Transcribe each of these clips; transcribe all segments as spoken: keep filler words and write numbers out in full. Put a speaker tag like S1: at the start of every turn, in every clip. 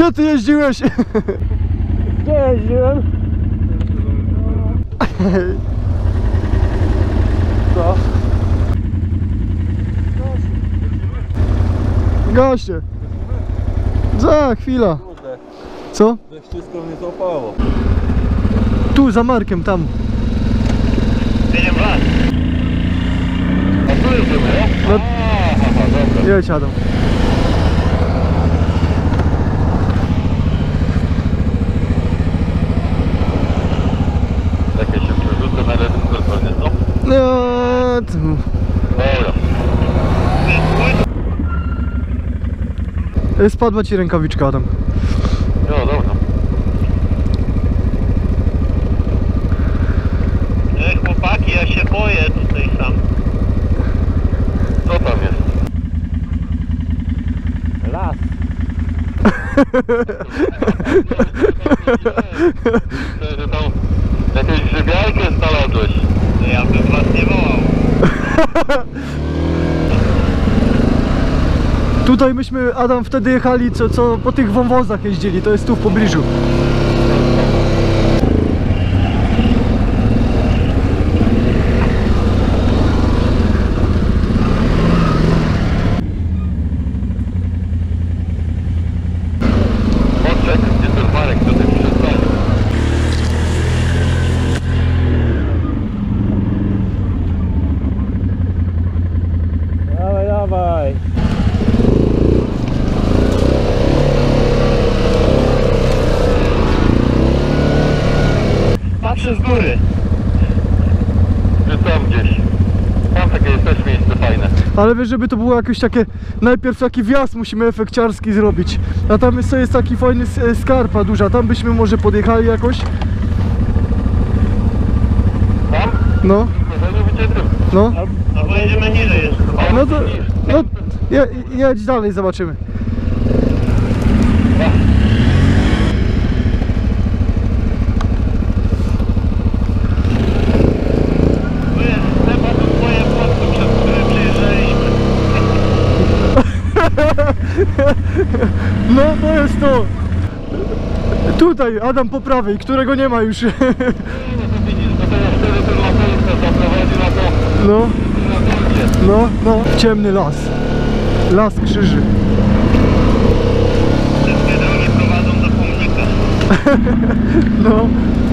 S1: Gdzie ty jeździłeś? Gdzie jeździłem? Co? Goście. Za chwila. Co?
S2: Wszystko mnie złapało.
S1: Tu za Markiem, tam.
S3: Jedziemy w las. A tu jedziemy, nie?
S1: No.
S3: Aha, dobra.
S1: Jedź, Adam.
S3: Czekaj się przerzucę na reduktor pewnie, co?
S1: No, to...
S3: Dobra.
S1: Spadła ci rękawiczka, Adam.
S3: No dobra. Ej, chłopaki, ja się boję tutaj sam. Co tam jest? Las. Że tam jakąś grzybiarkę znalazłeś. Ja bym was nie wołał.
S1: Tutaj myśmy, Adam, wtedy jechali, co, co po tych wąwozach jeździli, to jest tu w pobliżu.
S3: Odczek, gdzie ten Marek, co ty przyszedł?
S2: Dawaj, dawaj.
S3: Patrzę z góry. Czy tam gdzieś. Tam takie jest też miejsce fajne.
S1: Ale wiesz, żeby to było jakieś takie, najpierw taki wjazd musimy efekciarski zrobić. A tam jest, to jest taki fajny s- skarpa duża, tam byśmy może podjechali jakoś.
S3: Tam?
S1: No,
S3: No nie widzicie tym.
S1: no.
S3: Albo jedziemy niżej jeszcze.
S1: No to, no, je, jedź dalej, zobaczymy.
S3: Tu jest chyba to twoje płotko, przez które przyjeżdżaliśmy.
S1: No, to jest to. Tutaj, Adam po prawej, którego nie ma już.
S3: No to widzisz, no to ja wtedy ten motorista zaprowadzi na to.
S1: No,
S3: Na torcie.
S1: no, no. Ciemny las. Las krzyży.
S3: Wszystkie drogi prowadzą do pomnika.
S1: No.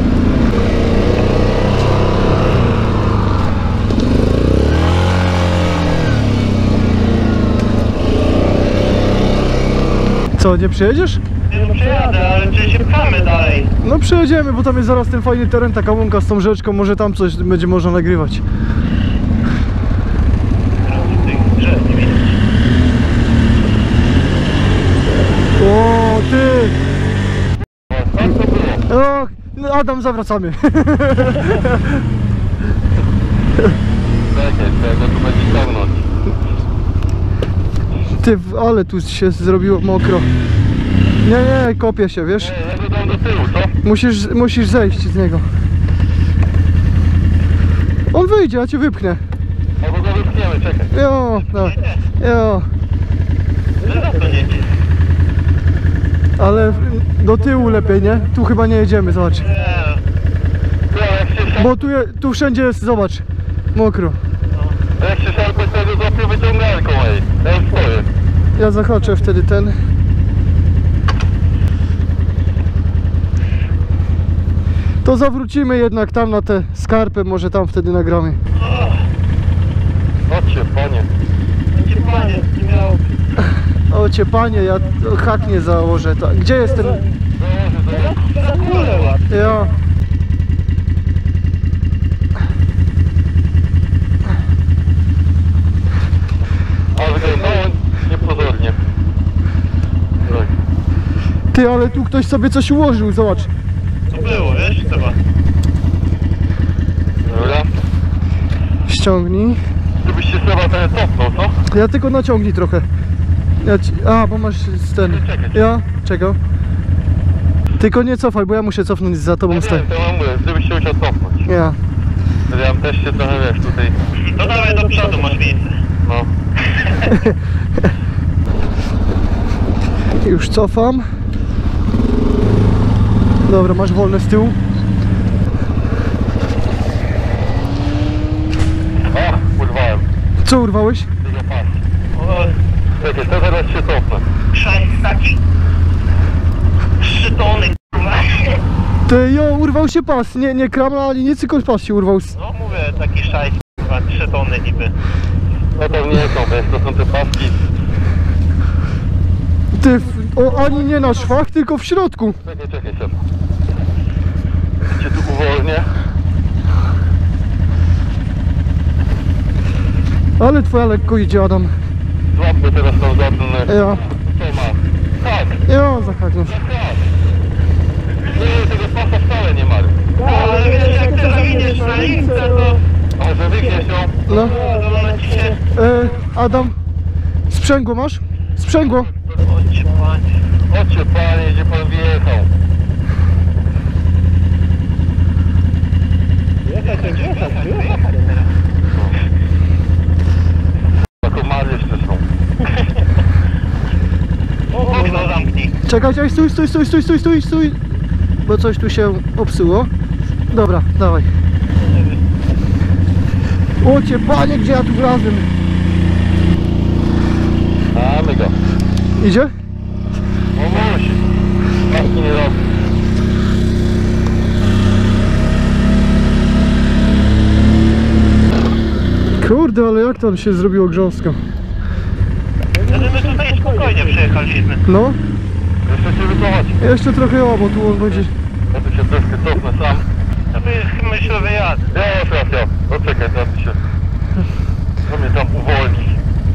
S1: Co, nie przejedziesz?
S3: Nie no przejadę, ale czy się pchamy dalej?
S1: No przejedziemy, bo tam jest zaraz ten fajny teren, taka łąka z tą rzeczką, może tam coś będzie można nagrywać.
S3: Tych drzew nie widać.
S1: O, ty!
S3: O, tak to było.
S1: O, no Adam, zawracamy.
S3: Czekaj, czego tu będzie ciągnąć.
S1: Ty, ale tu się zrobiło mokro. Nie, nie, kopię się, wiesz?
S3: Nie, ja dodam do tyłu, co?
S1: Musisz, musisz zejść z niego. On wyjdzie, ja cię wypchnę.
S3: Albo go wypchniemy, czekaj.
S1: Jo, no, jo.
S3: Że za to nie.
S1: Ale do tyłu lepiej, nie? Tu chyba nie jedziemy, zobacz.
S3: Nie. No, jak się szarpie,
S1: Bo tu, je, tu wszędzie jest, zobacz, mokro.
S3: jak się szarpie, wtedy złapię wyciągarką, ej. Ja już stoję.
S1: Ja zahaczę wtedy ten. To zawrócimy jednak tam na tę skarpę, może tam wtedy nagramy.
S3: Chodźcie, panie. Chodźcie, panie, nie miało.
S1: O cię panie, ja hak nie założę. To, gdzie jest ten...
S3: Założę, to za kulę łap.
S1: Ja.
S3: Ale wyglądało niepozornie. Tak.
S1: Ty, ale tu ktoś sobie coś ułożył, zobacz.
S3: Co było, wiesz, chyba. Dobra.
S1: Ściągnij.
S3: Gdybyś się chyba ten cofnął, co?
S1: Ja tylko naciągnij trochę. Ja ci... A, bo masz z ten... Ja? Czego? Tylko nie cofaj, bo ja muszę cofnąć za tobą
S3: No
S1: stać.
S3: wiem, to ja mówię, gdybyś się musiał cofnąć.
S1: Ja.
S3: Ja też się trochę, wiesz, tutaj... To dawaj do przodu, masz miejsce. No.
S1: Już cofam. Dobra, masz wolne z tyłu.
S3: O, urwałem.
S1: Co urwałeś?
S3: Tego pas. O, czekaj, to zaraz się cofnę.
S2: Szajs taki. Trzy tony, kurwa.
S1: Ty, jo, urwał się pas. Nie, nie kramla, ani nic, tylko pas się urwał.
S2: No mówię, taki szajs, kurwa, trzy tony niby.
S3: No to nie są, bo to są te paski.
S1: Ty, w- o, ani nie na szwach, tylko w środku.
S3: Czekaj, czekaj, czekaj. Cię tu uwolnię.
S1: Ale twoja lekko idzie, Adam.
S3: Złapmy teraz tą za ten...
S1: Ja,
S3: Co ma? Tak,
S1: ja, zahachnął.
S3: tak, tak. Nie, tego pasa wcale nie ma.
S2: Ale wiesz, jak ty zawiniesz na lince, to...
S3: A że wygniesz ją?
S1: No,
S2: Zadolone ci się...
S1: e, Adam, sprzęgło masz? Sprzęgło.
S2: Chodźcie, panie.
S3: Chodźcie panie, gdzie pan wjechał.
S2: Jechać, to jechać, jechać.
S3: Komary jeszcze są.
S2: Okno zamknij.
S1: Czekaj, czekaj, stój, stój, stój, stój, stój, stój, stój. Bo coś tu się popsuło. Dobra, dawaj. O cię, panie, gdzie ja tu wlazłem?
S3: Mamy go.
S1: Idzie?
S3: No musi. Paski nie robi.
S1: Kurde, ale jak tam się zrobiło grząsko?
S2: Wtedy my tutaj spokojnie przyjechaliśmy.
S1: No,
S3: Jeszcze się wycofać.
S1: jeszcze trochę o, bo tu on będzie...
S3: Ja tu się troszkę cofnę sam.
S2: To by myślę wyjazd.
S3: Ja teraz ja. No czekaj, teraz ty się... To mnie tam uwolni.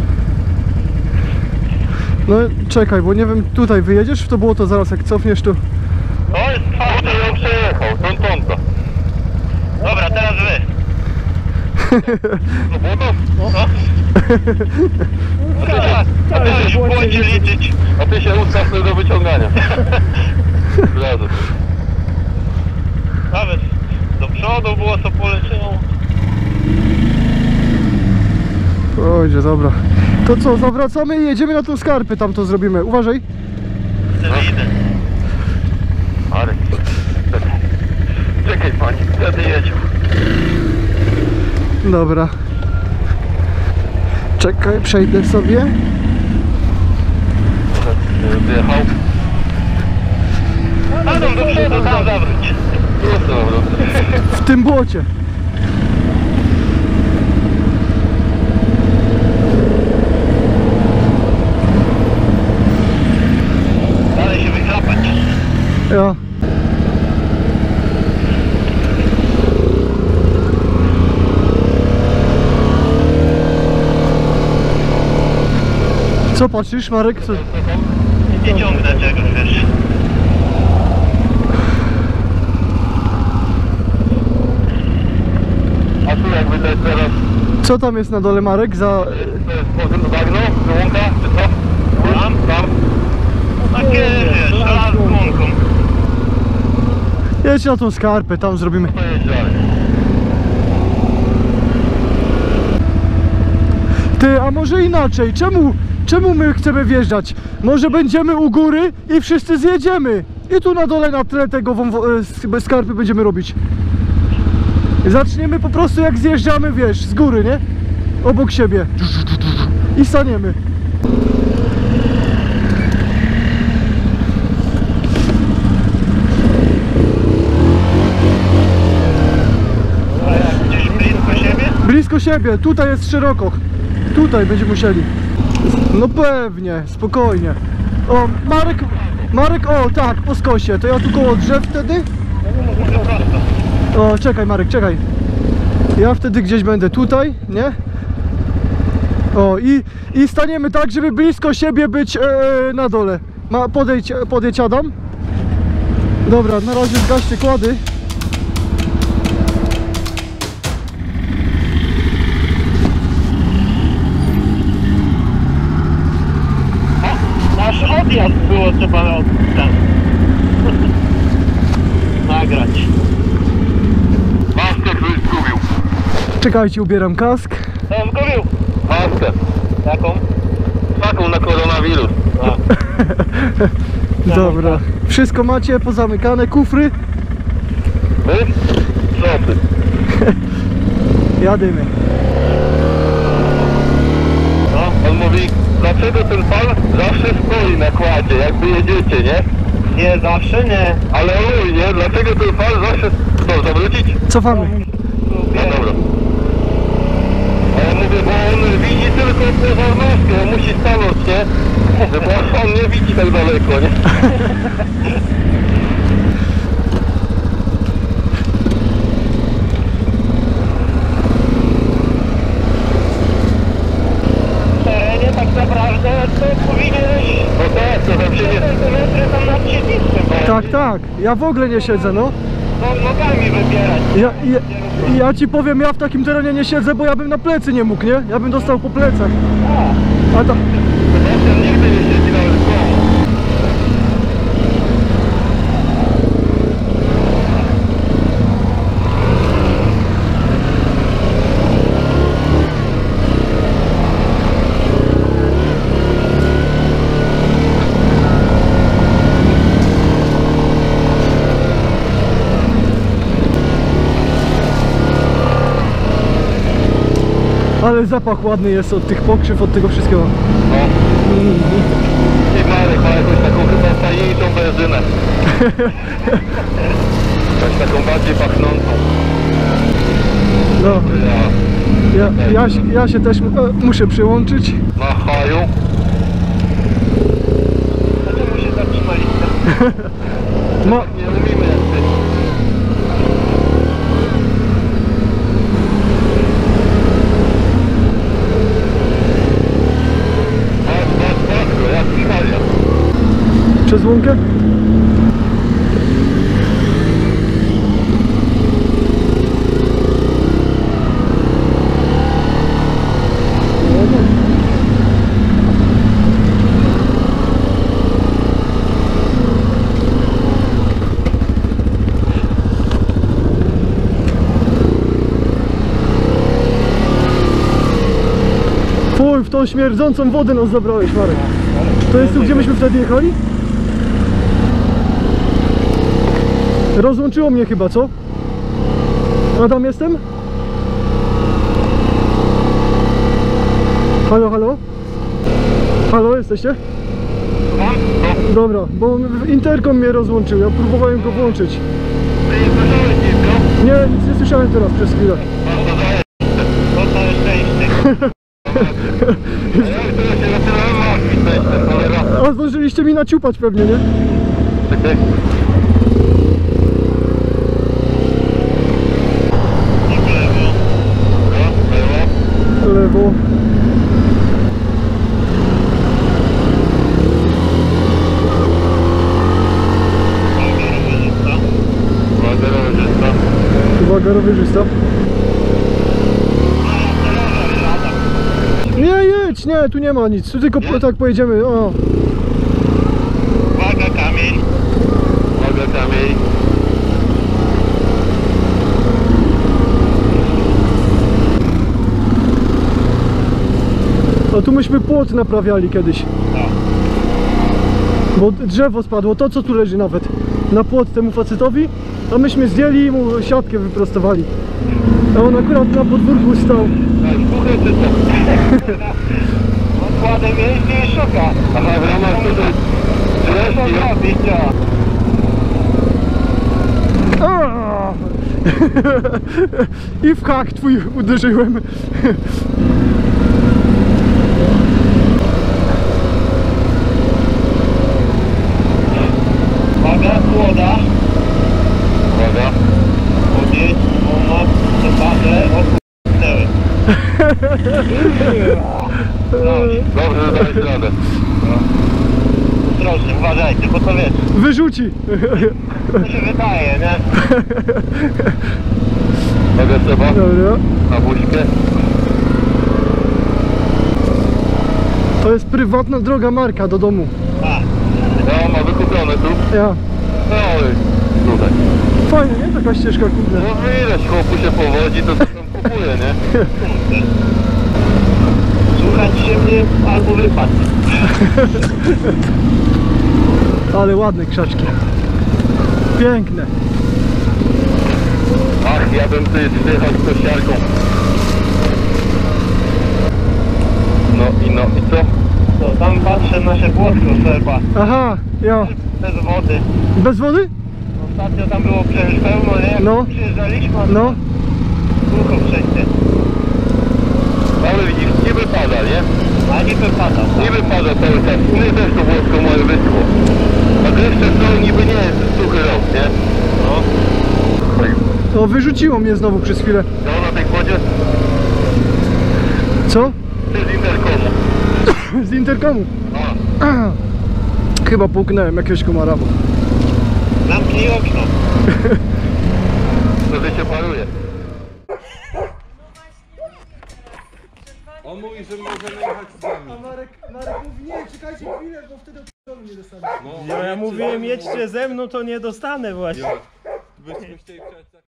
S1: No, czekaj, bo nie wiem, tutaj wyjedziesz w to było to zaraz, jak cofniesz to...
S2: To jest twardy.
S3: Tutaj ją przejechał, tą tonta.
S2: Dobra, teraz wy.
S3: No było to?
S2: No. Tak, a ty już błądzie liczyć.
S3: A ty się ustaw do wyciągania. Od razu.
S2: Nawet do przodu było co poleciało.
S1: Ojże, dobra. To co, zawracamy i jedziemy na tą skarpę, tam to zrobimy. Uważaj.
S2: Widzę.
S3: Marek. Czekaj. Czekaj pani, wtedy jedziemy.
S1: Dobra. Czekaj, przejdę sobie.
S3: Wjechał.
S2: Adam do przodu, tam zawróć.
S3: Jest to dobra.
S1: W tym błocie.
S2: Dalej się wychrapać.
S1: Ja. Co patrzysz, Marek? Co?
S2: Nie ciągnę czegoś, wiesz.
S3: A tu jak widać teraz,
S1: Co tam jest na dole, Marek? Za...
S3: to jest może bagno, wyłąka, czy co? Tam, tam.
S2: Takie, wiesz, raz z łąką.
S1: Jedź na tą skarpę, tam zrobimy.
S3: To jest dalej.
S1: Ty, a może inaczej? Czemu, czemu my chcemy wjeżdżać? Może będziemy u góry i wszyscy zjedziemy. I tu na dole na tle tego wąwo- e, skarpy będziemy robić. Zaczniemy po prostu jak zjeżdżamy, wiesz, z góry, nie? Obok siebie. I staniemy.
S2: A jak gdzieś blisko siebie?
S1: Blisko siebie, tutaj jest szeroko. Tutaj będziemy musieli. No pewnie, spokojnie. O, Marek, Marek, o tak, po skosie. To ja tu koło drzew wtedy?
S2: Może prosto.
S1: O, czekaj Marek, czekaj. Ja wtedy gdzieś będę tutaj, nie? O, i, i staniemy tak, żeby blisko siebie być e, na dole. Ma, podejdź, podejdź Adam. Dobra, na razie zgaście kłady.
S2: Nasz odjazd było trzeba od... tam. Nagrać.
S3: Maskę ktoś zgubił.
S1: Czekajcie, ubieram kask.
S2: To on zgubił.
S3: Maskę.
S2: Jaką?
S3: Taką na koronawirus.
S2: A.
S1: Dobra. Wszystko macie pozamykane, kufry?
S3: My? Co ty?
S1: Jadymy.
S3: No, on mówi, dlaczego ten pan zawsze stoi na kładzie, jakby jedziecie, nie?
S2: Nie, zawsze nie.
S3: Ale oj, nie? Dlaczego ten pan zawsze... Co, zawrócić?
S1: Cofamy.
S3: No dobra. A ja mówię, bo on widzi tylko poza maskę, on musi stanąć, nie? Bo on nie widzi tak daleko, nie?
S2: W terenie tak naprawdę to powinieneś...
S3: No tak, to tam się nie...
S2: centymetry tam nad siedliskiem.
S1: Tak, tak. Ja w ogóle nie siedzę, no.
S2: No, nogami wybierać.
S1: Ja, ja, ja ci powiem, ja w takim terenie nie siedzę, bo ja bym na plecy nie mógł, nie? Ja bym dostał po plecach. A ta...
S3: Sebastian nigdy nie siedzi nawet w domu.
S1: Ale zapach ładny jest od tych pokrzyw, od tego wszystkiego.
S3: No. I Marek ma jakąś taką chyba tajniejszą benzynę. Jakąś taką bardziej pachnącą.
S1: No,
S3: Ja
S1: ja, ja, się- ja się też e, muszę przyłączyć.
S3: na haju.
S2: Dlaczego się zatrzymaliście?
S1: Ma,
S3: Nie umimy jak ty. Patrz, patrz, patrz go, jak Maria.
S1: przez łąkę? Fuj, w tą śmierdzącą wodę nas zabrałeś, Marek. To jest tu, gdzie myśmy wtedy jechali? Rozłączyło mnie chyba, co? A tam jestem? Halo, halo? Halo, jesteście? Dobra, bo interkom mnie rozłączył, ja próbowałem go włączyć.
S3: Ty nie słyszałeś nic, no?
S1: Nie, nic nie słyszałem teraz przez chwilę.
S3: Masz to daje.
S2: To całe szczęście.
S3: A jak to się na tyle martwi, to jest ten cholera.
S1: A zdążyliście mi naciupać pewnie, nie?
S3: Czekaj.
S2: I w lewo.
S3: No, lewo.
S1: Lewo.
S2: Uwaga, rowerzysta.
S3: Uwaga, rowerzysta.
S1: Uwaga, rowerzysta. Nie, jedź, nie, tu nie ma nic, tu tylko
S3: Nie?
S1: tak pojedziemy, o.
S2: Uwaga, kamień.
S3: Uwaga, kamień.
S1: A tu myśmy płot naprawiali kiedyś. Bo drzewo spadło, to co tu leży nawet. Na płot temu facetowi, a myśmy zdjęli i mu siatkę wyprostowali. A on akurat na podwórku stał.
S3: Tak, puchę czy co?
S2: Odkładem jeździ i szuka.
S3: Aha, w ramach tutaj
S2: Co
S3: dreszki, no?
S2: robić, co?
S1: Aaa! I w hak twój uderzyłem.
S2: Uwaga, kłoda.
S3: Uwaga.
S2: Podjedź, ono, przepadę, odpłynęły.
S3: Dobrze, że dałeś radę.
S2: Ostrożnie, uważajcie, bo to wiesz,
S1: Wyrzuci.
S2: to się wydaje, nie?
S3: Uwaga, Seba.
S1: Dobra.
S3: Na buźkę.
S1: To jest prywatna droga Marka do domu.
S2: A,
S3: Ja ma wykupione tu.
S1: Ja.
S3: No i tutaj.
S1: Fajnie, nie? Taka ścieżka, kurde.
S3: No widać, chłopu się powodzi, to co tam kupuje, nie?
S2: kurde. Słuchać się mnie albo wypadnie.
S1: Ale ładne krzaczki. Piękne.
S3: Ach, ja bym ty przyjechał z kosiarką. No i no i co?
S2: To tam patrzę nasze płotko serba.
S1: Aha, ja.
S2: Bez wody.
S1: Bez wody?
S2: Ostatnio tam było przecież pełno, nie? Jak
S1: No.
S2: przyjeżdżaliśmy, a
S1: No.
S2: sucho wszędzie.
S3: Ale widzisz, nie wypada, nie?
S2: A nie wypada.
S3: Nie wypada cały czas. Mnie też to włosko moje wyschło. A jeszcze to niby nie jest suchy rok, nie?
S2: No.
S1: O, wyrzuciło mnie znowu przez chwilę.
S3: No na tej wodzie?
S1: Co?
S3: Ty z interkomu.
S1: Z interkomu.
S3: A,
S1: Chyba puknąłem jakiegoś komara.
S2: Zamknij okno.
S3: to że się paruje.
S4: On mówi, że możemy jechać z nami.
S1: Marek, Marek mówi, nie, czekajcie chwilę, bo wtedy od nie dostanę.
S4: No,
S2: Ja, ja mówiłem jedźcie ze mną, to nie dostanę właśnie.
S4: byśmy chcieli przejść.